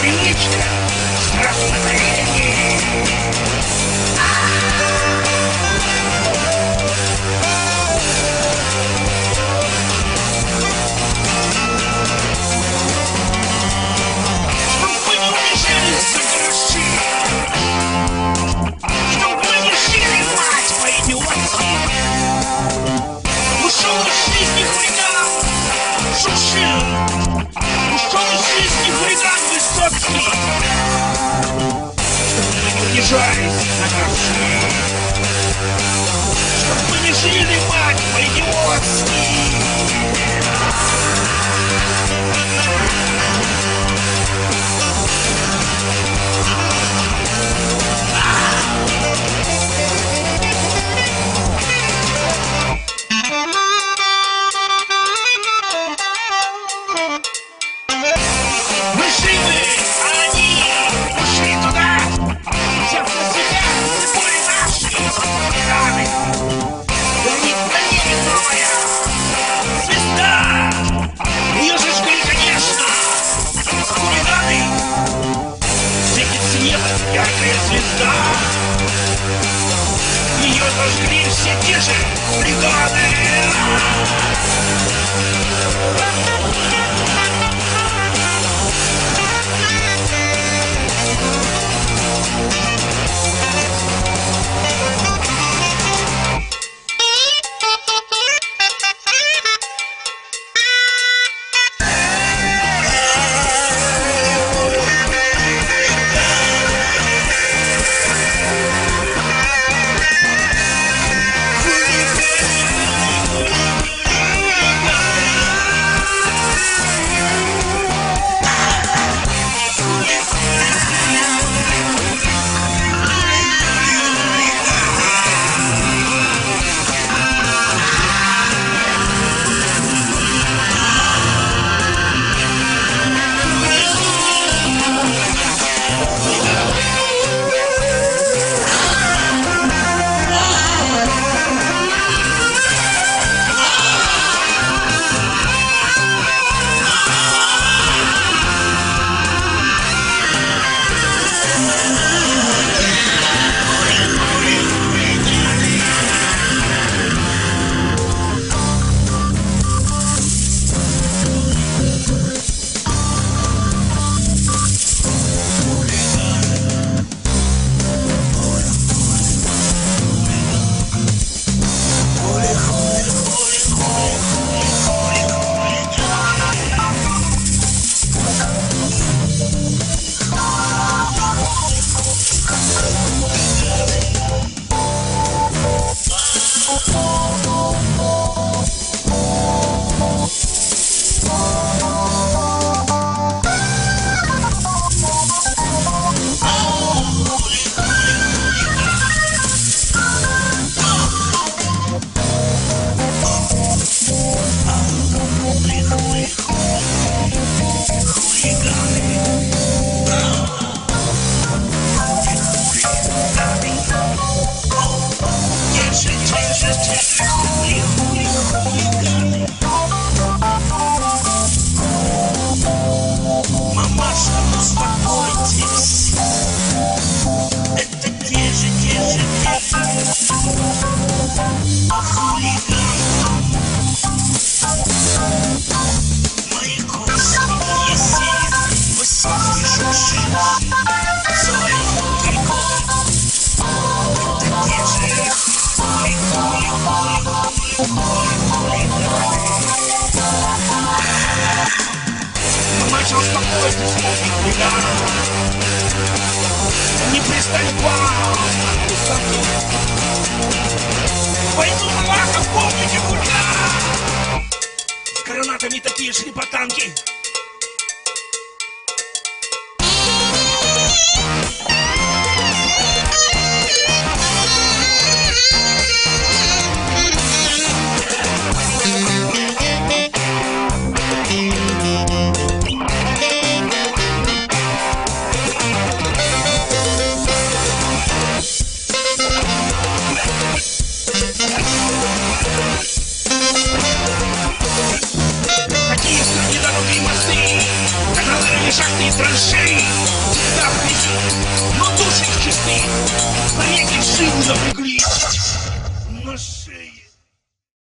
привычка, сразу настроение. Чтоб мы не убежали за гаражи, чтоб мы не жили, мать, по-идиотски. Ушел из жизни хулиган Шукшин, ушел из жизни хулиган Высоцкий. Чтоб мы не убежались за гаражи, чтоб мы не жили, мать, по-идиотски. Мы живы, а они ушли туда, взяв на себя все боли наши раны. Горит на небе новая звезда, ее же жгли, конечно, хулиганы. Светит с неба яркая звезда, ее зажгли все те же хулиганы. Успокойтесь, хулиган. Не пристань к вам. Пойду на лаков, помните, хулиган. С гранатами такие шли по танки. Шахты и траншеи. Навеки шилу запрягли на шее.